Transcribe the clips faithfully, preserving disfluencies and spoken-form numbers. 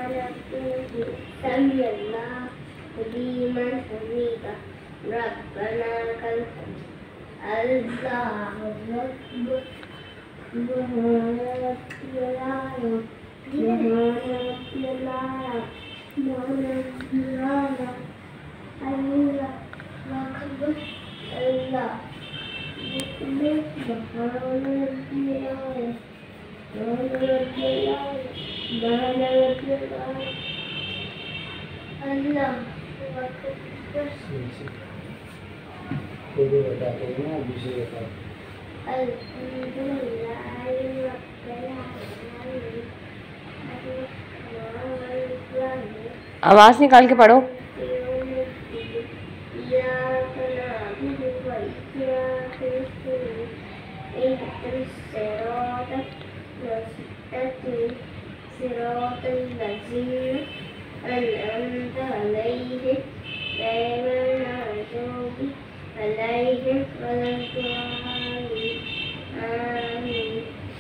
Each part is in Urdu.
سمي الله لمن حمده ربنا لك الحمد الله أكبر سبحان ربي الأعلى سبحان ربي الأعلى سبحان ربي الأعلى الله أكبر الله أكبر سبحان ربي الأعلى سبحان ربي الأعلى سبحان ربي الأعلى الله أكبر कोई भी बताते हैं ना दूसरे बताते आवाज निकाल के पढ़ो। عليهم ولا الضالين آمين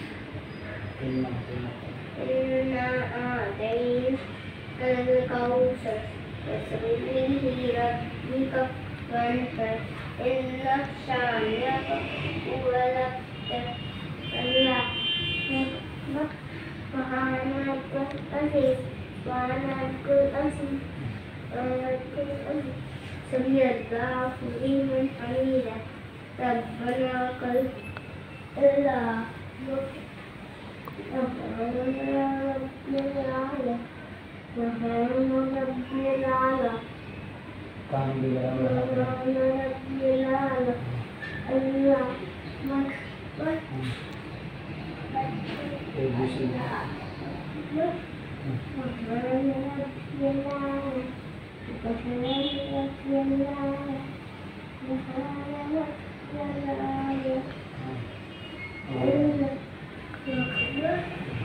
إنا أعطيناك الكوثر فصل لربك وانحر إن شانئك هو الأبتر الله أكبر سبحان ربك العظيم سبحان ربك العظيم سبحان ربك العظيم سمي الله لمن حمده ربنا لك الله سبحان ربي الأعلى سبحان ربي الأعلى काम भी سبحان ربي الأعلى الله أكبر एक दूसरे سبحان ربي الأعلى سبحان ربي الأعلى سبحان ربي الأعلى الله أكبر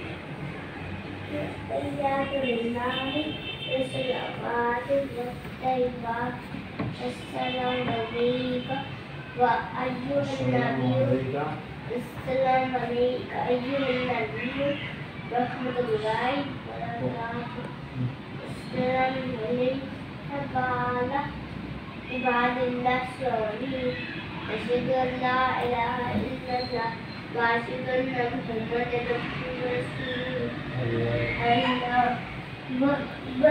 التحيات لله والصلوات والطيبات السلام عليك وأيها النبي السلام عليك أيها النبي ورحمة الله وبركاته السلام عليك عباد عباد الله الصالحين أشهد أن لا إله إلا الله وأشهد أن محمدا رسول الله الله أكبر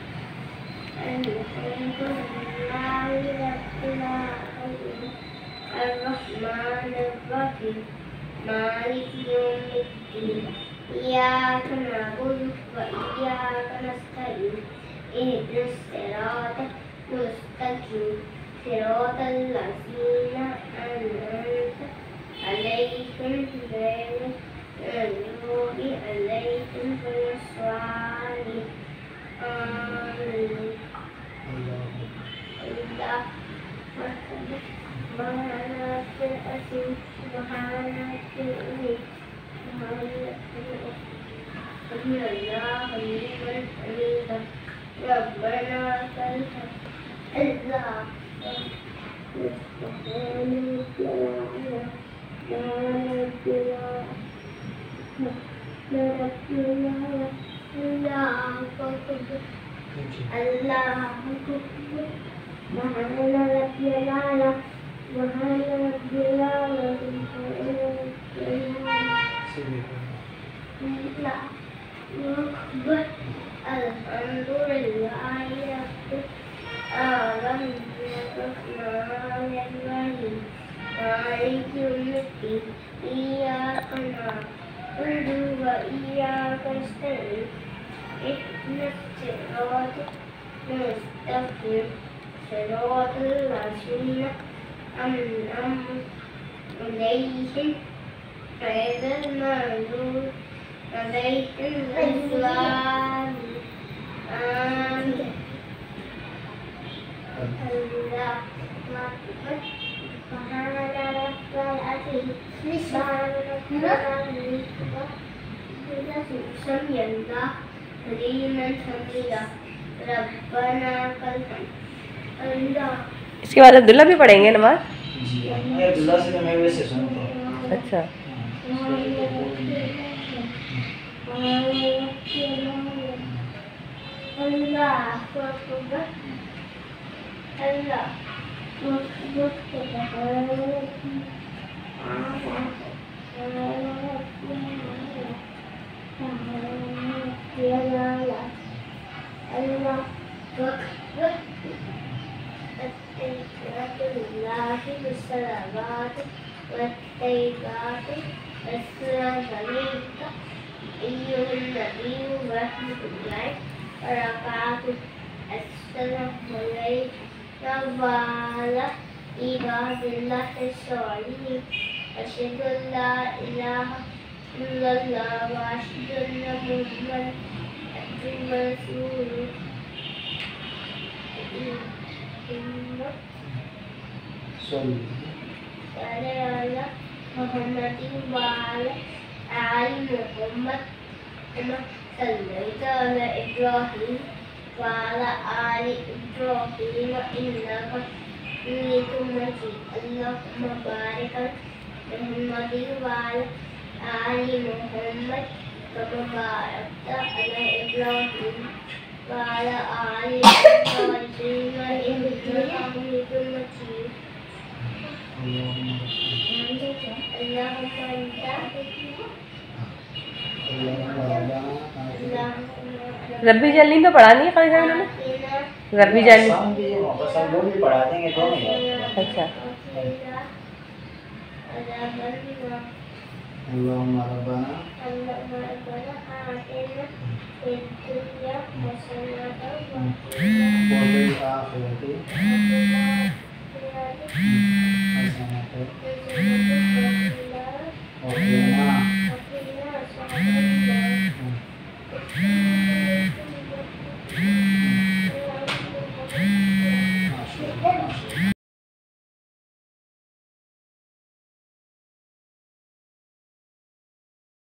الحمد لله رب العالمين الرحمن الرحيم مالك يوم الدين إياك نعبد وإياك نستعين اهدنا الصراط المستقيم صراط الذين أنعمت عليهم غير المغضوب عليهم ولا الضالين آمين الله أكبر سبحان ربي العظيم سبحان ربي العظيم سبحان ربي العظيم سمي الله لمن حمده ربنا لك الحمد الله سبحان ربي الأعلى سبحان ربي الأعلى سبحان ربي الأعلى الله أكبر الله أكبر سبحان ربي الأعلى سبحان ربي الأعلى سبحان ربي الأعلى أكبر الحمد لله رب العالمين الرحمن الرحيم مالك يوم الدين إياك نعبد وإياك نستعين اهدنا الصراط المستقيم صراط الذين أنعمت عليهم غير المغضوب عليهم ولا الضالين آمين الله أكبر سبحان ربي العظيم سبحان ربي العظيم سمي الله لمن حمده ربنا لك الحمد الله। इसके बाद अब्दुल्ला भी पढ़ेंगे नमाज। जी अब्दुल्ला से मैं वैसे सुनता हूँ। अच्छा Allahu Akbar. Allahu الصلوات والطيبات السلام عليك أيها النبي ورحمة الله وبركاته. السلام عليك وعلى عباد الله الصالحين. أشهد أن لا إله إلا الله وأشهد أن محمدا عبده ورسوله. صلي على محمد وعلى آل محمد كما صليت على إبراهيم وعلى آل إبراهيم إنك حميد مجيد. اللهم بارك على محمد وعلى آل محمد كما باركت على إبراهيم وعلى آل إبراهيم إنك حميد مجيد. اللهم اللهم أنت रब्बी जल्दी तो पढ़ा नहीं है कल साहब ने रब्बी जल्दी शाम भी बस हम लोग भी पढ़ा देंगे तो नहीं अच्छा اللهم ربنا وفي الآخرة حسنة